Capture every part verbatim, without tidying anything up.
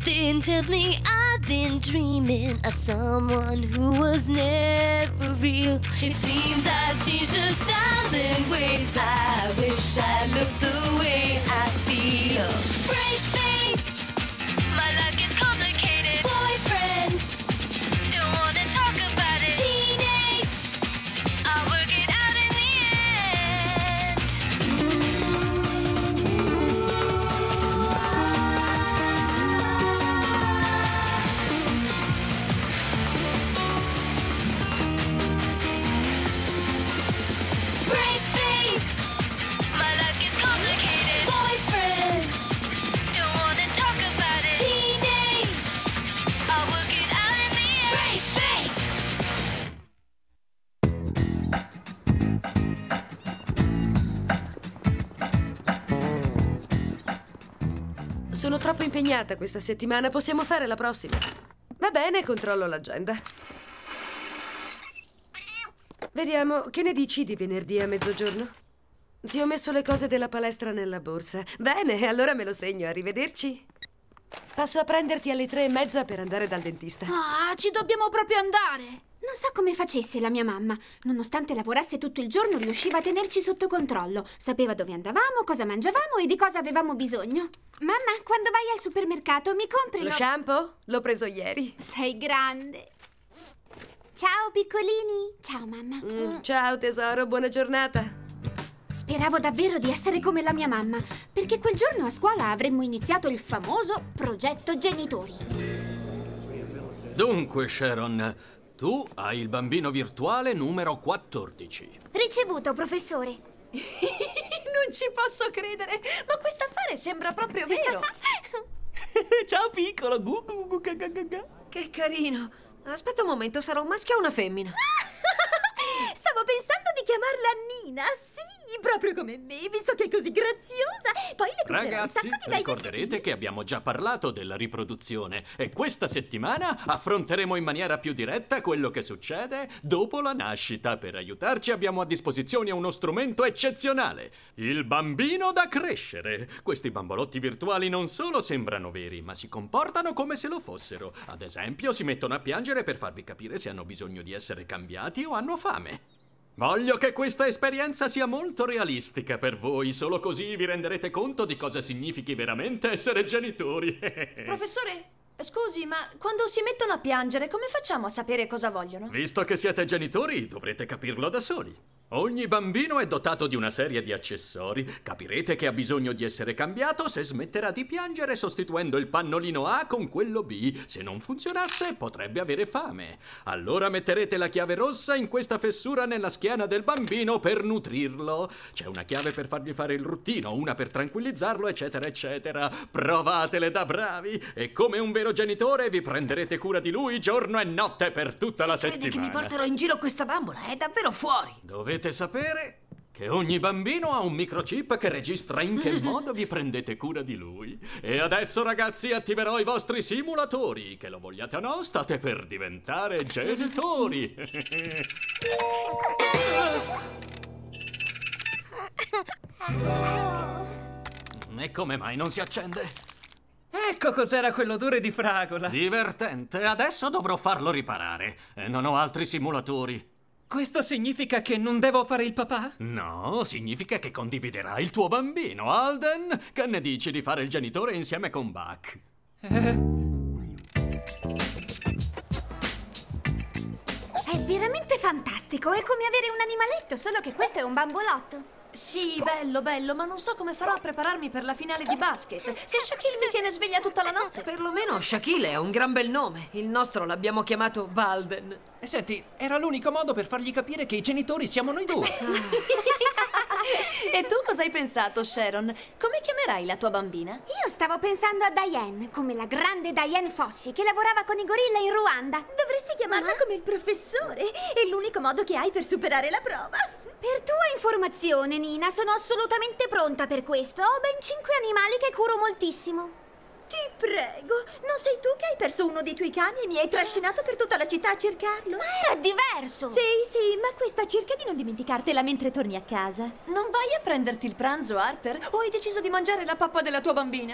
Something tells me I've been dreaming of someone who was never real. It seems I've changed a thousand ways. I wish I looked the way I feel. Break things, my life gets complicated. Boyfriend, don't wanna talk about it. Teenage, I'll work it out in the break things, my life gets complicated. Boyfriend, don't wanna talk about it. Teenage, I'll work it out in the end. Break things. Sono troppo impegnata questa settimana, possiamo fare la prossima. Va bene, controllo l'agenda. Vediamo, che ne dici di venerdì a mezzogiorno? Ti ho messo le cose della palestra nella borsa. Bene, allora me lo segno, arrivederci. Passo a prenderti alle tre e mezza per andare dal dentista. Ah, ci dobbiamo proprio andare. Non so come facesse la mia mamma. Nonostante lavorasse tutto il giorno, riusciva a tenerci sotto controllo. Sapeva dove andavamo, cosa mangiavamo e di cosa avevamo bisogno. Mamma, quando vai al supermercato mi compri Lo shampoo? L'ho preso ieri. Sei grande. Ciao, piccolini. Ciao, mamma. Mm, ciao tesoro, buona giornata. Speravo davvero di essere come la mia mamma, perché quel giorno a scuola avremmo iniziato il famoso progetto genitori. Dunque, Sharon, tu hai il bambino virtuale numero quattordici. Ricevuto, professore. Non ci posso credere, ma questo affare sembra proprio vero. Ciao piccolo. Gu, gu, gu, ga, ga, ga, ga. Che carino. Aspetta un momento, sarà un maschio o una femmina? Stavo pensando di chiamarla Nina, sì, proprio come me, visto che è così graziosa. Poi le comprerò un Ragazzi, sacco di bei ricorderete vestitini. che abbiamo già parlato della riproduzione e questa settimana affronteremo in maniera più diretta quello che succede dopo la nascita. Per aiutarci abbiamo a disposizione uno strumento eccezionale, il bambino da crescere. Questi bambolotti virtuali non solo sembrano veri, ma si comportano come se lo fossero. Ad esempio, si mettono a piangere per farvi capire se hanno bisogno di essere cambiati o hanno fame. Voglio che questa esperienza sia molto realistica per voi, solo così vi renderete conto di cosa significhi veramente essere genitori. Professore, scusi, ma quando si mettono a piangere, come facciamo a sapere cosa vogliono? Visto che siete genitori, dovrete capirlo da soli. Ogni bambino è dotato di una serie di accessori. Capirete che ha bisogno di essere cambiato se smetterà di piangere sostituendo il pannolino A con quello B. Se non funzionasse, potrebbe avere fame. Allora metterete la chiave rossa in questa fessura nella schiena del bambino per nutrirlo. C'è una chiave per fargli fare il ruttino, una per tranquillizzarlo, eccetera, eccetera. Provatele da bravi e come un vero genitore vi prenderete cura di lui giorno e notte per tutta la settimana. Credi che mi porterò in giro questa bambola? È davvero fuori. Dovete sapere che ogni bambino ha un microchip che registra in che modo vi prendete cura di lui. E adesso, ragazzi, attiverò i vostri simulatori. Che lo vogliate o no, state per diventare genitori. E come mai non si accende? Ecco cos'era quell'odore di fragola. Divertente. Adesso dovrò farlo riparare. E non ho altri simulatori. Questo significa che non devo fare il papà? No, significa che condividerai il tuo bambino, Alden. Che ne dici di fare il genitore insieme con Buck? Eh? È veramente fantastico, è come avere un animaletto, solo che questo è un bambolotto. Sì, bello, bello, ma non so come farò a prepararmi per la finale di basket. Se Shaquille mi tiene sveglia tutta la notte. Perlomeno Shaquille ha un gran bel nome. Il nostro l'abbiamo chiamato Balden. E senti, era l'unico modo per fargli capire che i genitori siamo noi due. E tu cosa hai pensato, Sharon? Come chiamerai la tua bambina? Io stavo pensando a Diane, come la grande Diane Fossey, che lavorava con i gorilla in Ruanda. Dovresti chiamarla come il professore. È l'unico modo che hai per superare la prova. Per tua informazione, Nina, sono assolutamente pronta per questo. Ho ben cinque animali che curo moltissimo. ti prego, non sei tu che hai perso uno dei tuoi cani e mi hai trascinato per tutta la città a cercarlo? Ma era diverso! Sì, sì, ma questa cerca di non dimenticartela mentre torni a casa. Non vai a prenderti il pranzo, Harper? O hai deciso di mangiare la pappa della tua bambina?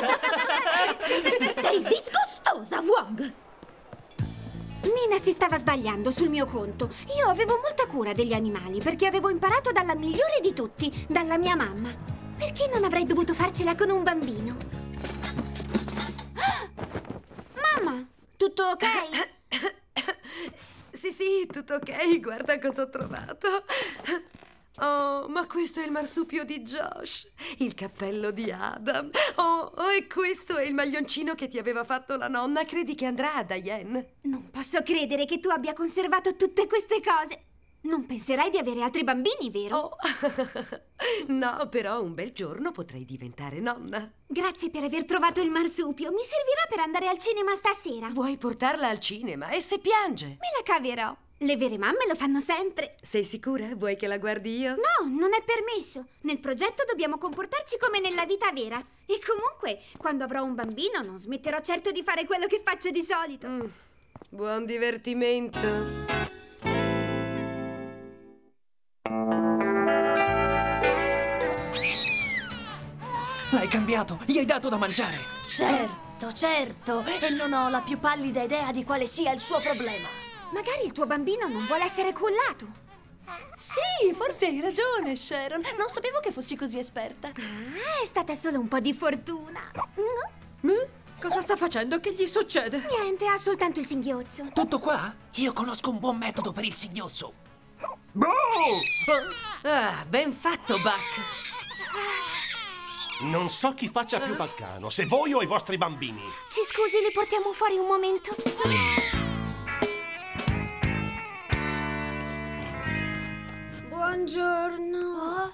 Sei disgustosa, Wong! Nina si stava sbagliando sul mio conto. Io avevo molta cura degli animali perché avevo imparato dalla migliore di tutti, dalla mia mamma. Perché non avrei dovuto farcela con un bambino? Ah! Mamma, tutto ok? Sì, sì, tutto ok. Guarda cosa ho trovato. Oh, ma questo è il marsupio di Josh, il cappello di Adam. Oh, oh, e questo è il maglioncino che ti aveva fatto la nonna. Credi che andrà a Diane? Non posso credere che tu abbia conservato tutte queste cose. Non penserai di avere altri bambini, vero? Oh, no, però un bel giorno potrei diventare nonna. Grazie per aver trovato il marsupio. Mi servirà per andare al cinema stasera. Vuoi portarla al cinema? E se piange? Me la caverò. Le vere mamme lo fanno sempre. Sei sicura? Vuoi che la guardi io? No, non è permesso. Nel progetto dobbiamo comportarci come nella vita vera. E comunque, quando avrò un bambino, non smetterò certo di fare quello che faccio di solito. Mm. Buon divertimento. L'hai cambiato, gli hai dato da mangiare. Certo, certo. E non ho la più pallida idea di quale sia il suo problema. Magari il tuo bambino non vuole essere cullato. Sì, forse hai ragione, Sharon. Non sapevo che fossi così esperta. Ah, è stata solo un po' di fortuna. Eh? Cosa sta facendo? Che gli succede? Niente, ha soltanto il singhiozzo. Tutto qua? Io conosco un buon metodo per il singhiozzo. Ah, ben fatto, Buck. Non so chi faccia più baccano, se voi o i vostri bambini. Ci scusi, li portiamo fuori un momento. Buongiorno.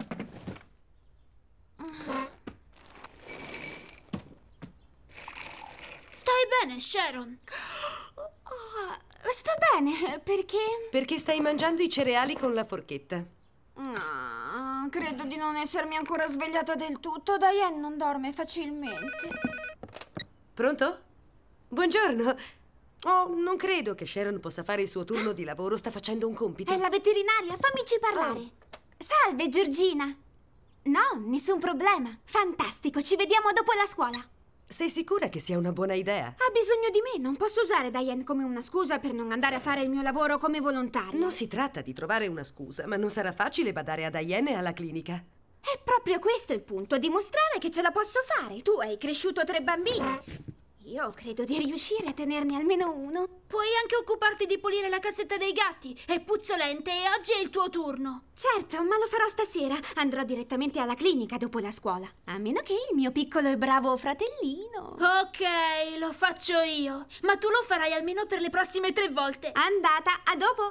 Stai bene, Sharon? Oh, sto bene, perché? Perché stai mangiando i cereali con la forchetta. No, credo di non essermi ancora svegliata del tutto. Diane non dorme facilmente. Pronto? Buongiorno. Oh, non credo che Sharon possa fare il suo turno di lavoro. Sta facendo un compito. È la veterinaria, fammici parlare. Oh. Salve, Georgina. No, nessun problema. Fantastico, ci vediamo dopo la scuola. Sei sicura che sia una buona idea? Ha bisogno di me, non posso usare Diane come una scusa per non andare a fare il mio lavoro come volontario. Non si tratta di trovare una scusa, ma non sarà facile badare a Diane e alla clinica. È proprio questo il punto, dimostrare che ce la posso fare. Tu hai cresciuto tre bambini. Io credo di riuscire a tenerne almeno uno. Puoi anche occuparti di pulire la cassetta dei gatti. È puzzolente e oggi è il tuo turno. Certo, ma lo farò stasera. Andrò direttamente alla clinica dopo la scuola. A meno che il mio piccolo e bravo fratellino. Ok, lo faccio io. Ma tu lo farai almeno per le prossime tre volte. Andata, a dopo.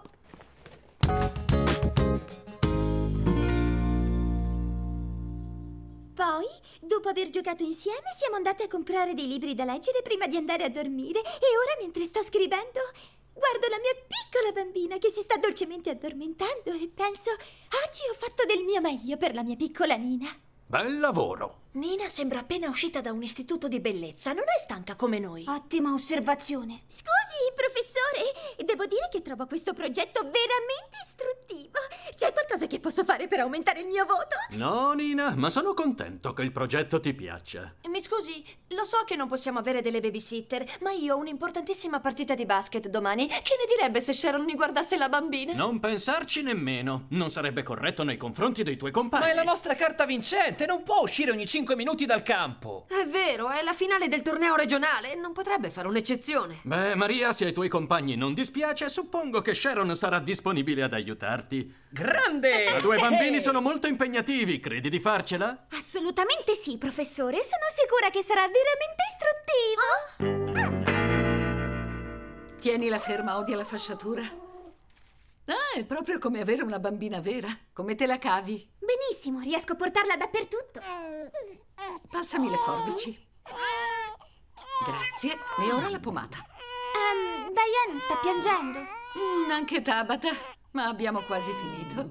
Poi, dopo aver giocato insieme, siamo andate a comprare dei libri da leggere prima di andare a dormire. E ora, mentre sto scrivendo, guardo la mia piccola bambina che si sta dolcemente addormentando e penso, oggi ho fatto del mio meglio per la mia piccola Nina. Bel lavoro. Nina sembra appena uscita da un istituto di bellezza. Non è stanca come noi. Ottima osservazione. Scusi, professore, devo dire che trovo questo progetto veramente istruttivo. C'è qualcosa che posso fare per aumentare il mio voto? No, Nina, ma sono contento che il progetto ti piaccia. Mi scusi, lo so che non possiamo avere delle babysitter, ma io ho un'importantissima partita di basket domani. Che ne direbbe se Sharon mi guardasse la bambina? Non pensarci nemmeno. Non sarebbe corretto nei confronti dei tuoi compagni. Ma è la nostra carta vincente, non può uscire ogni cinque minuti dal campo. È vero, è la finale del torneo regionale. Non potrebbe fare un'eccezione. Beh, Maria, se ai tuoi compagni non dispiace, suppongo che Sharon sarà disponibile ad aiutarti. Grande! I tuoi bambini sono molto impegnativi, credi di farcela? Assolutamente sì, professore. Sono sicura che sarà veramente istruttivo. Tienila ferma, odia la fasciatura. Ah, è proprio come avere una bambina vera. Come te la cavi? Benissimo, riesco a portarla dappertutto. Passami le forbici. Grazie. E ora la pomata. Um, Diane sta piangendo. Mm, anche Tabata, ma abbiamo quasi finito.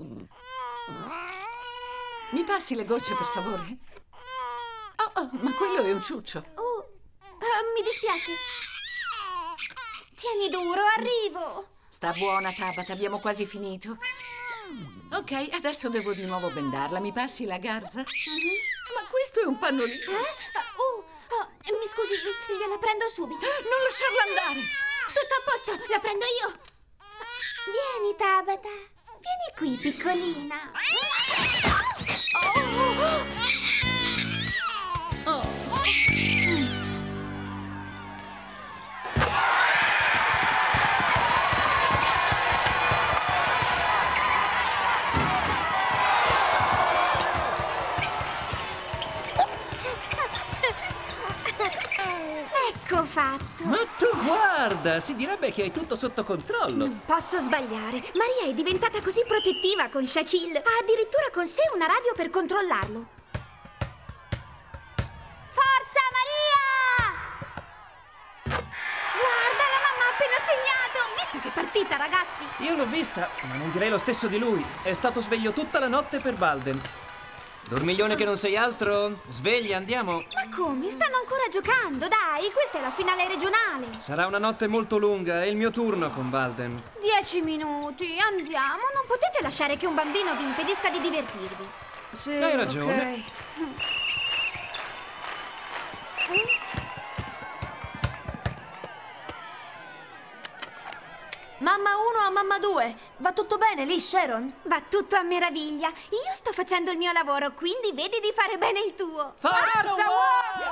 Mi passi le gocce, per favore? Oh, oh, ma quello è un ciuccio. Oh, mi dispiace. Tieni duro, arrivo. Sta buona, Tabata, abbiamo quasi finito. Ok, adesso devo di nuovo bendarla. Mi passi la garza? Uh-huh. Ma questo è un pannolino. Eh? Uh, oh, mi scusi, gliela prendo subito. Non lasciarla andare. Tutto a posto, la prendo io. Vieni, Tabata. Vieni qui, piccolina. Oh. Oh. Ecco fatto. Ma tu guarda, si direbbe che hai tutto sotto controllo. Non posso sbagliare. Maria è diventata così protettiva con Shaquille. Ha addirittura con sé una radio per controllarlo. Forza, Maria! Guarda, la mamma ha appena segnato. Visto che partita, ragazzi? Io l'ho vista, ma non direi lo stesso di lui. È stato sveglio tutta la notte per Balden. Dormiglione che non sei altro? Sveglia, andiamo. Ma come? Stanno ancora giocando, dai, questa è la finale regionale. Sarà una notte molto lunga, è il mio turno con Balden. Dieci minuti, andiamo. Non potete lasciare che un bambino vi impedisca di divertirvi. Sì, hai ragione. Okay. Mamma uno a mamma due. Va tutto bene lì, Sharon? Va tutto a meraviglia. Io sto facendo il mio lavoro, quindi vedi di fare bene il tuo. Forza, uomo!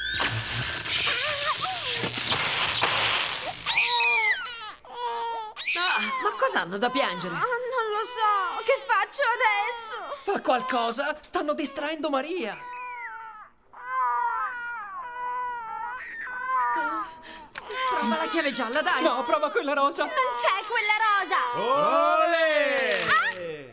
Ah, ma cosa hanno da piangere? Oh, non lo so. Che faccio adesso? Fa qualcosa! Stanno distraendo Maria! Prova la chiave gialla, dai! No, prova quella rosa! Non c'è quella rosa! Olè! Ah,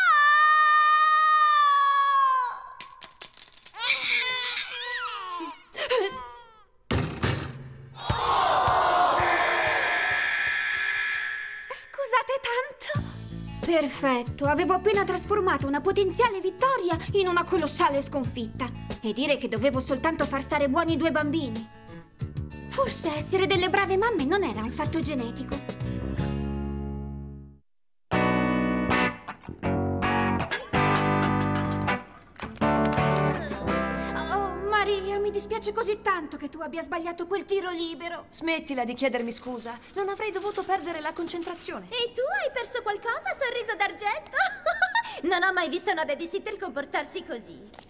Scusate tanto. Perfetto, avevo appena trasformato una potenziale vittoria in una colossale sconfitta. E dire che dovevo soltanto far stare buoni due bambini. Forse essere delle brave mamme non era un fatto genetico. Oh, Maria, mi dispiace così tanto che tu abbia sbagliato quel tiro libero. Smettila di chiedermi scusa. Non avrei dovuto perdere la concentrazione. E tu hai perso qualcosa, sorriso d'argento? Non ho mai visto una babysitter comportarsi così.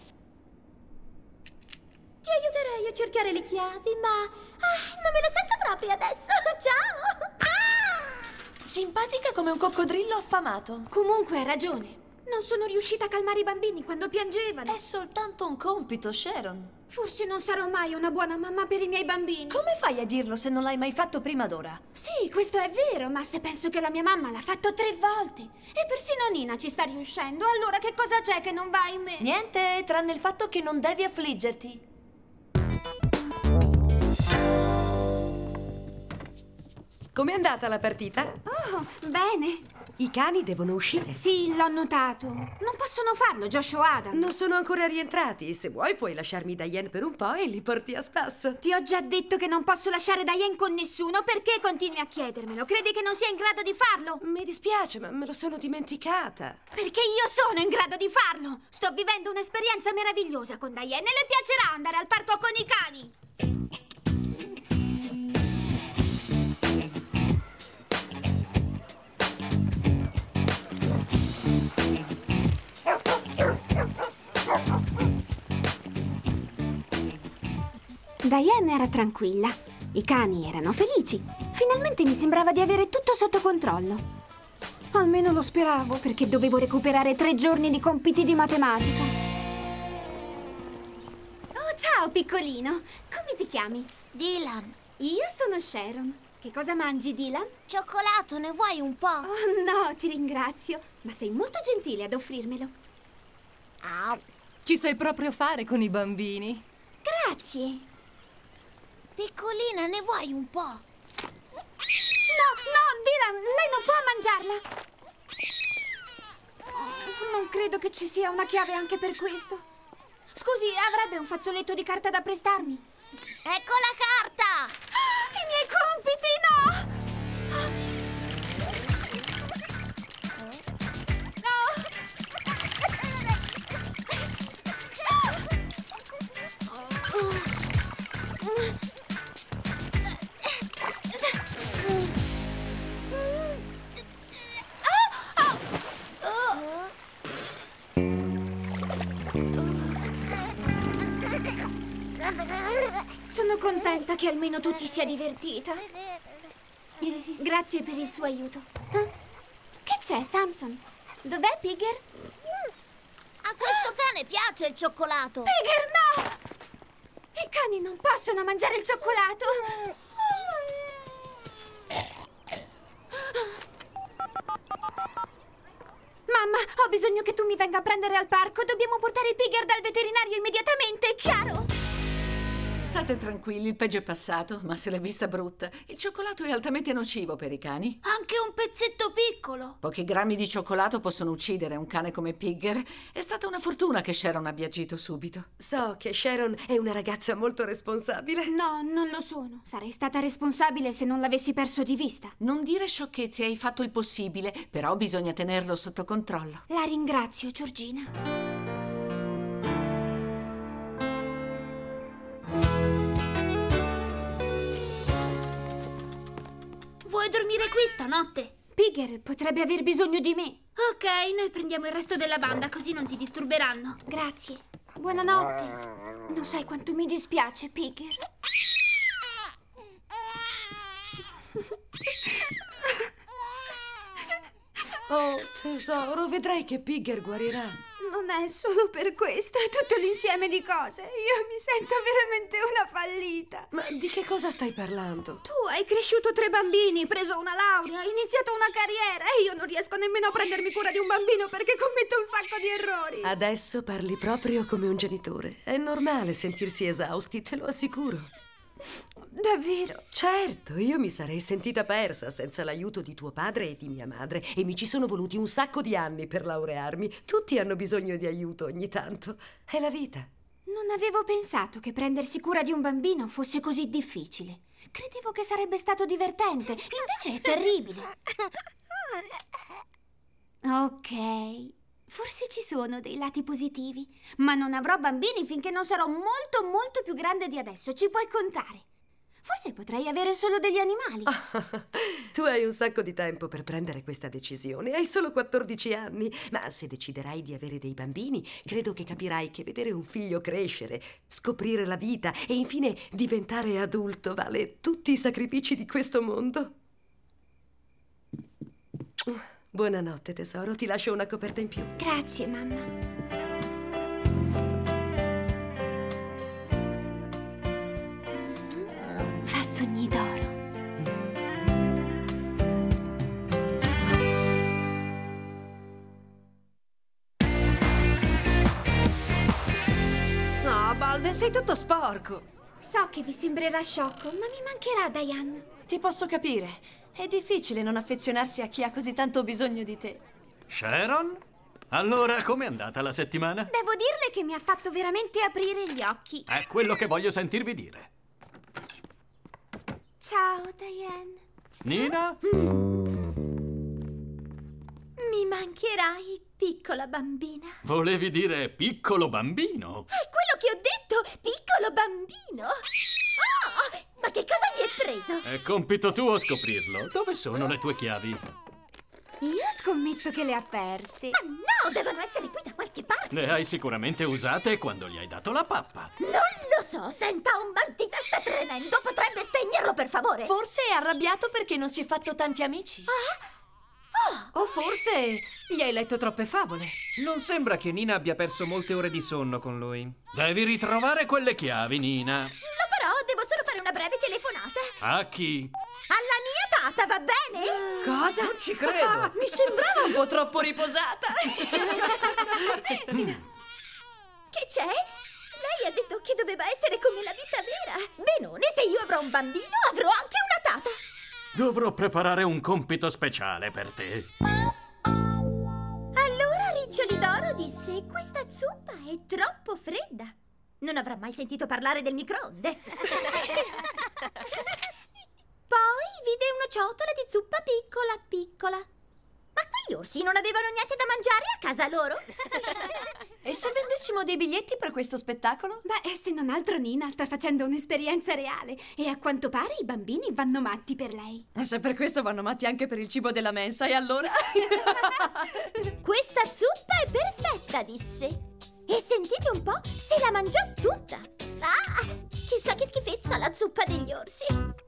Ti aiuterei a cercare le chiavi, ma ah, non me la sento proprio adesso. Ciao! Ah! Simpatica come un coccodrillo affamato. Comunque hai ragione. Non sono riuscita a calmare i bambini quando piangevano. È soltanto un compito, Sharon. Forse non sarò mai una buona mamma per i miei bambini. Come fai a dirlo se non l'hai mai fatto prima d'ora? Sì, questo è vero, ma se penso che la mia mamma l'ha fatto tre volte e persino Nina ci sta riuscendo, allora che cosa c'è che non va in me? Niente, tranne il fatto che non devi affliggerti. Com'è andata la partita? Oh, bene. I cani devono uscire. Sì, l'ho notato. Non possono farlo, Josh o Adam. Non sono ancora rientrati. Se vuoi puoi lasciarmi Diane per un po' e li porti a spasso. Ti ho già detto che non posso lasciare Diane con nessuno. Perché continui a chiedermelo? Credi che non sia in grado di farlo? Mi dispiace, ma me lo sono dimenticata. Perché io sono in grado di farlo. Sto vivendo un'esperienza meravigliosa con Diane e le piacerà andare al parco con i cani. Diane era tranquilla, i cani erano felici. Finalmente mi sembrava di avere tutto sotto controllo. Almeno lo speravo, perché dovevo recuperare tre giorni di compiti di matematica. Oh, ciao piccolino, come ti chiami? Dylan. Io sono Sharon. Che cosa mangi, Dylan? Cioccolato, ne vuoi un po'? Oh, no, ti ringrazio, ma sei molto gentile ad offrirmelo. Ah. Ci sai proprio fare con i bambini. Grazie. Piccolina, ne vuoi un po'? No, no, Dylan, lei non può mangiarla. Non credo che ci sia una chiave anche per questo. Scusi, avrebbe un fazzoletto di carta da prestarmi? Ecco la carta! Sono contenta che almeno tu ti sia divertita. Grazie per il suo aiuto. Eh? Che c'è, Samson? Dov'è Pigger? A questo cane piace il cioccolato. Pigger, no! I cani non possono mangiare il cioccolato. Mamma, ho bisogno che tu mi venga a prendere al parco. Dobbiamo portare Pigger dal veterinario immediatamente, è chiaro? State tranquilli, il peggio è passato, ma se l'è vista brutta. Il cioccolato è altamente nocivo per i cani. Anche un pezzetto piccolo. Pochi grammi di cioccolato possono uccidere un cane come Pigger. È stata una fortuna che Sharon abbia agito subito. So che Sharon è una ragazza molto responsabile. No, non lo sono. Sarei stata responsabile se non l'avessi perso di vista. Non dire sciocchezze, hai fatto il possibile, però bisogna tenerlo sotto controllo. La ringrazio, Georgina. Vuoi dormire qui stanotte? Pigger potrebbe aver bisogno di me. Ok, noi prendiamo il resto della banda, così non ti disturberanno. Grazie. Buonanotte. Non sai quanto mi dispiace, Pigger. Oh, tesoro, vedrai che Pigger guarirà. Non è solo per questo, è tutto l'insieme di cose. Io mi sento veramente una fallita. Ma di che cosa stai parlando? Tu hai cresciuto tre bambini, preso una laurea, hai iniziato una carriera e io non riesco nemmeno a prendermi cura di un bambino perché commetto un sacco di errori. Adesso parli proprio come un genitore. È normale sentirsi esausti, te lo assicuro. Davvero? Certo, io mi sarei sentita persa senza l'aiuto di tuo padre e di mia madre e mi ci sono voluti un sacco di anni per laurearmi. Tutti hanno bisogno di aiuto ogni tanto. È la vita. Non avevo pensato che prendersi cura di un bambino fosse così difficile. Credevo che sarebbe stato divertente, invece è terribile. Ok, forse ci sono dei lati positivi, ma non avrò bambini finché non sarò molto molto più grande di adesso, ci puoi contare. Forse potrei avere solo degli animali. Ah, tu hai un sacco di tempo per prendere questa decisione. Hai solo quattordici anni. Ma se deciderai di avere dei bambini, credo che capirai che vedere un figlio crescere, scoprire la vita e infine diventare adulto vale tutti i sacrifici di questo mondo. Buonanotte, tesoro. Ti lascio una coperta in più. Grazie, mamma. Fa sogni d'oro. No, Balden, sei tutto sporco. So che vi sembrerà sciocco, ma mi mancherà Diane. Ti posso capire. È difficile non affezionarsi a chi ha così tanto bisogno di te. Sharon? Allora, com'è andata la settimana? Devo dirle che mi ha fatto veramente aprire gli occhi. È quello che voglio sentirvi dire. Ciao, Diane. Nina? Mi mancherai, piccola bambina. Volevi dire piccolo bambino? È quello che ho detto, piccolo bambino. Oh, ma che cosa mi hai preso? È compito tuo scoprirlo. Dove sono le tue chiavi? Io scommetto che le ha perse. Ma no, devono essere qui da qualche parte. Le hai sicuramente usate quando gli hai dato la pappa. Non lo so, senta un mal di testa tremendo. Potrebbe spegnerlo, per favore? Forse è arrabbiato perché non si è fatto tanti amici. Ah? Oh. O forse gli hai letto troppe favole. Non sembra che Nina abbia perso molte ore di sonno con lui. Devi ritrovare quelle chiavi, Nina. Lo farò, devo solo fare una breve telefonata. A chi? Alla mia tata, va bene? Cosa? Non ci credo. Mi sembrava un po' troppo riposata. Che c'è? Lei ha detto che doveva essere come la vita vera. Benone, se io avrò un bambino, avrò anche una tata. Dovrò preparare un compito speciale per te. Allora Riccioli d'Oro disse: questa zuppa è troppo fredda. Non avrà mai sentito parlare del microonde. Poi vide una ciotola di zuppa piccola, piccola. Ma quegli orsi non avevano niente da mangiare a casa loro? E se vendessimo dei biglietti per questo spettacolo? Beh, se non altro Nina sta facendo un'esperienza reale e a quanto pare i bambini vanno matti per lei. Se per questo vanno matti anche per il cibo della mensa, e allora? Questa zuppa è perfetta, disse. E sentite un po', se la mangiò tutta. Ah, Chissà che schifezza la zuppa degli orsi.